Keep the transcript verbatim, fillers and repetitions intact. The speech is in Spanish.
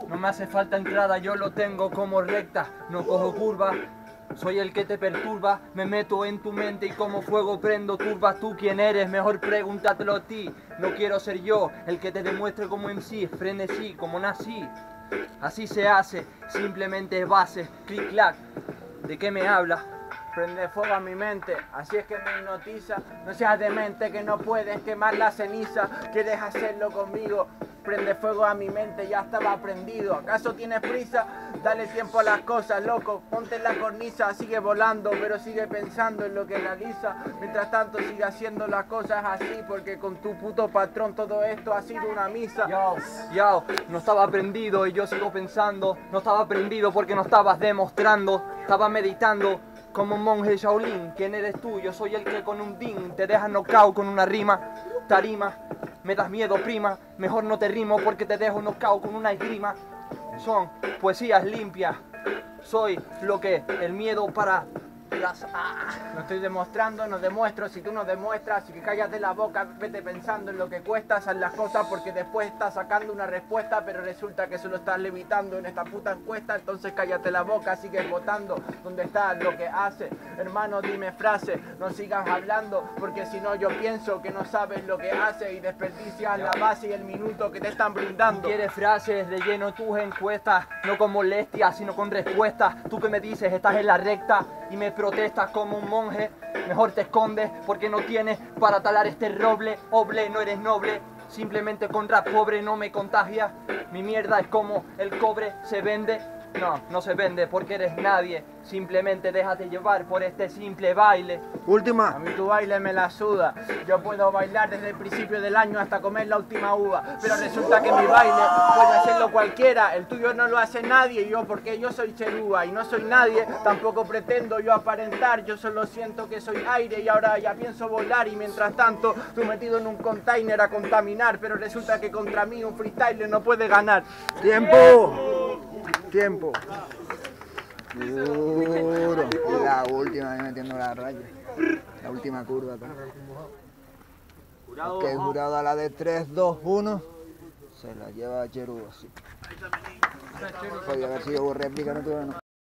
No me hace falta entrada, yo lo tengo como recta. No cojo curva, soy el que te perturba. Me meto en tu mente y como fuego prendo turbas. ¿Tú quién eres? Mejor pregúntatelo a ti. No quiero ser yo el que te demuestre como M C. Frenesí, como nací. Así se hace, simplemente es base. Clic, clac. ¿De qué me habla? Prende fuego a mi mente, así es que me hipnotiza. No seas demente que no puedes quemar la ceniza. ¿Quieres hacerlo conmigo? Prende fuego a mi mente, ya estaba prendido. ¿Acaso tienes prisa? Dale tiempo a las cosas, loco. Ponte en la cornisa, sigue volando, pero sigue pensando en lo que realiza. Mientras tanto sigue haciendo las cosas así, porque con tu puto patrón todo esto ha sido una misa. Yo, yo, no estaba prendido y yo sigo pensando. No estaba prendido porque no estabas demostrando. Estaba meditando como un monje Shaolin. ¿Quién eres tú? Yo soy el que con un din te deja knockout con una rima. Tarima, me das miedo, prima. Mejor no te rimo porque te dejo knockout con una esgrima. Son poesías limpias. Soy lo que el miedo para las... Ah. Lo estoy demostrando, no demuestro. Si tú no demuestras, así que cállate la boca, vete pensando en lo que cuesta, haz las cosas porque después estás sacando una respuesta, pero resulta que solo estás levitando en esta puta encuesta. Entonces cállate la boca, sigues votando. ¿Dónde está lo que hace? Hermano, dime frase, no sigas hablando, porque si no yo pienso que no sabes lo que hace y desperdicias la base y el minuto que te están brindando. Quieres frases, relleno tus encuestas, no con molestia, sino con respuestas. Tú que me dices, estás en la recta y me protestas como un monje. Mejor te escondes porque no tienes para talar este roble. Oble, no eres noble, simplemente con rap pobre no me contagias. Mi mierda es como el cobre, se vende. No, no se vende porque eres nadie. Simplemente déjate llevar por este simple baile. Última. A mí tu baile me la suda. Yo puedo bailar desde el principio del año hasta comer la última uva. Pero resulta que mi baile puede hacerlo cualquiera. El tuyo no lo hace nadie. Yo porque yo soy Cherúa y no soy nadie. Tampoco pretendo yo aparentar. Yo solo siento que soy aire y ahora ya pienso volar. Y mientras tanto tú metido en un container a contaminar. Pero resulta que contra mí un freestyler no puede ganar. ¡Tiempo! Tiempo. Duro. Y la última, ahí metiendo la raya. La última curva acá. Ok, jurado a la de tres, dos, uno. Se la lleva a Cherúa, sí. Podría haber sido réplica, no tuve no.